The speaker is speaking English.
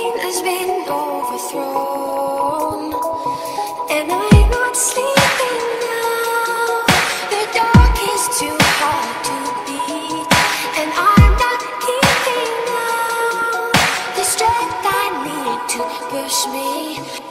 brain has been overthrown, and I'm not sleeping now. The dark is too hard to beat, and I'm not keeping now the strength I need to push me